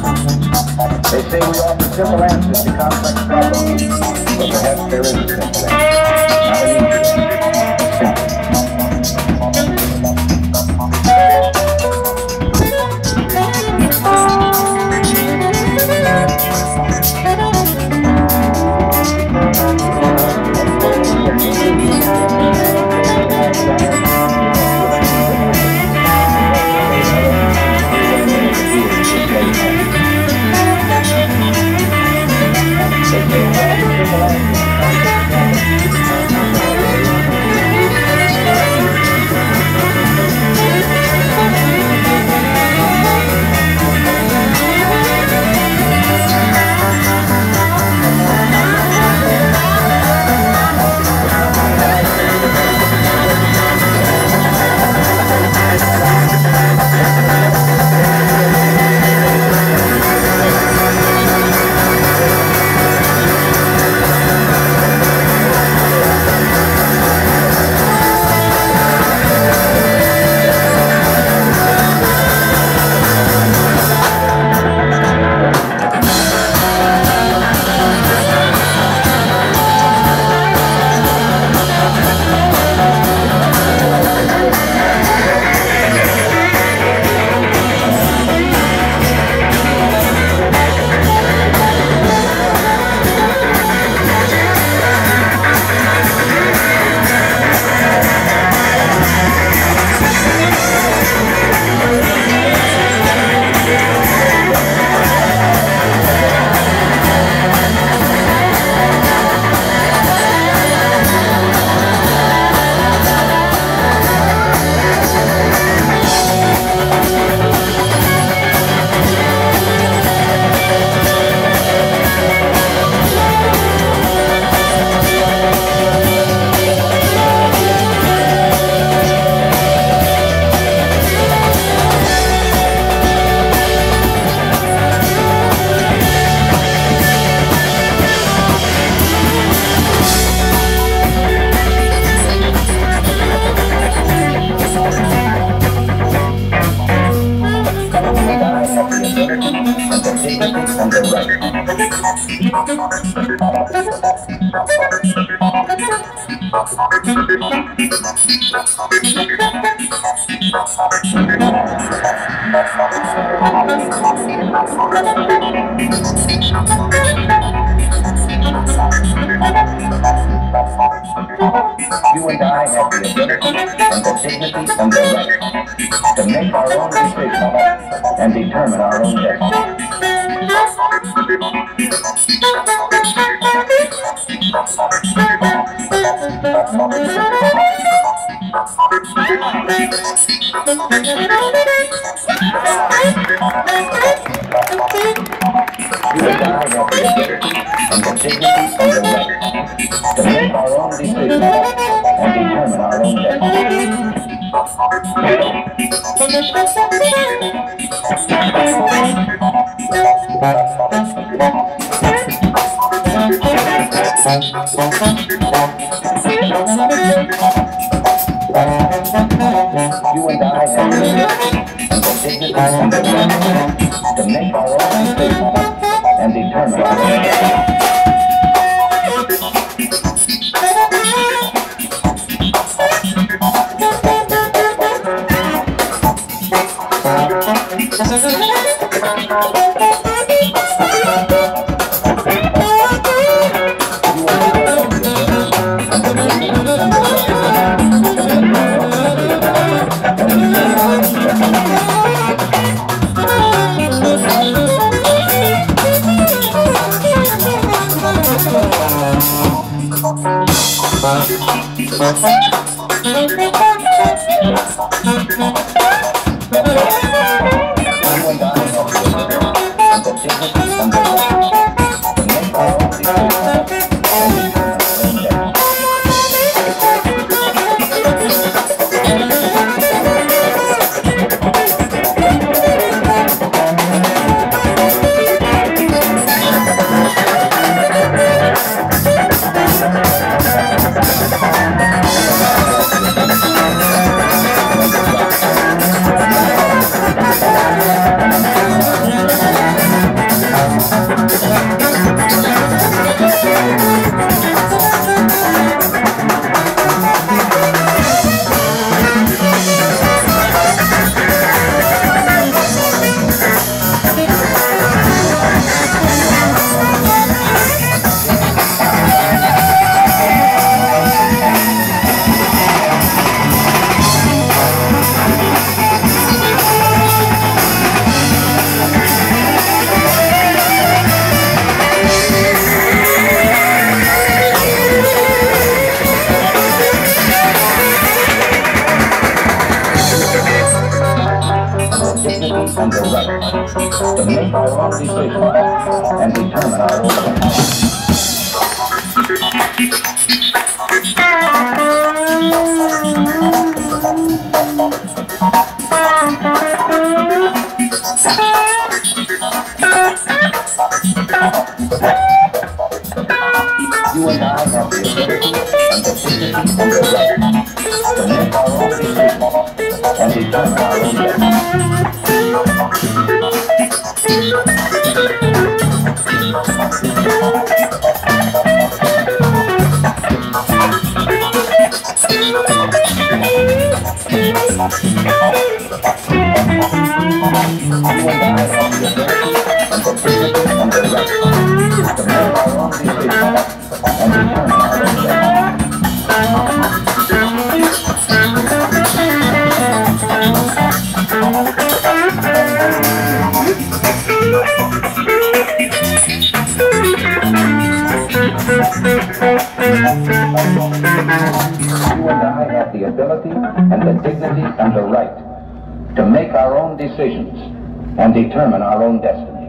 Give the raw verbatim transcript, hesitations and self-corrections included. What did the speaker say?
They say we offer simple answers to complex problems, but perhaps there is a simple answer. Not an easy You and I have the ability and the dignity and the right to make our own decisions and determine our own destiny. You and I have the ability and the dignity and the right to make our own decisions and determine our own destiny. You and I have the ability and the dignity and the right to make our own decisions and determine our own destiny. Thank you. make our own decisions and determine our own destiny. You and I have the ability and the dignity and the right to make our own decisions and determine our own destiny. You and I have the ability and the dignity and the right to make our own decisions and determine our own destiny. You and I have the ability and the dignity and the right to make our own decisions and determine our own destiny.